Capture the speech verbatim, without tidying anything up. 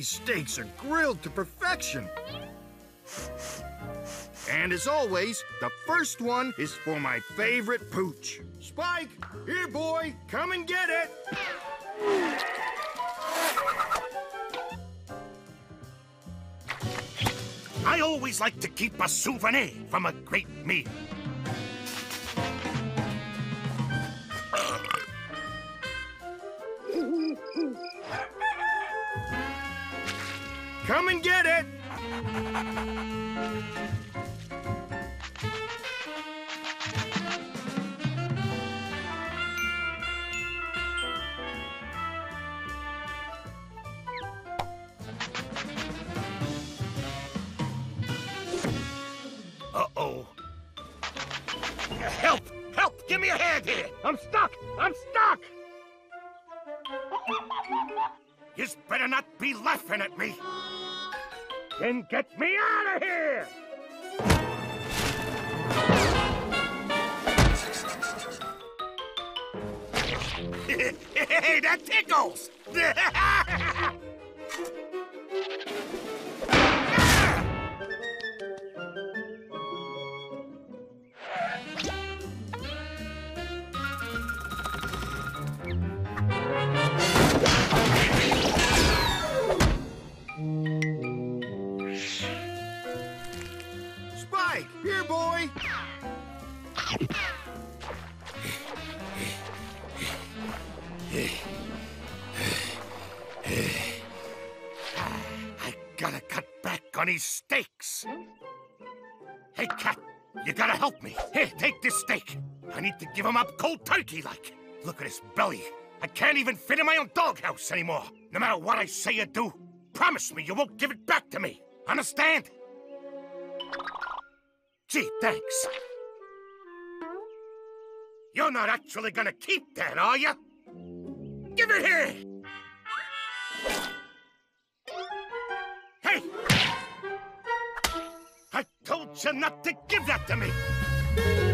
These steaks are grilled to perfection. And as always, the first one is for my favorite pooch. Spike, here, boy, come and get it. I always like to keep a souvenir from a great meal. Come and get it. Uh-oh. Help! Help! Give me a hand here! I'm stuck! I'm stuck! You better not be laughing at me! Then get me out of here! Hey, that tickles! Spike, here, boy. I gotta cut back on these steaks. Hey, Cat, you gotta help me. Here, take this steak. I need to give him up cold turkey-like. Look at his belly. I can't even fit in my own doghouse anymore. No matter what I say or do, promise me you won't give it back to me. Understand? Gee, thanks. You're not actually gonna keep that, are you? Give it here! Hey! I told you not to give that to me!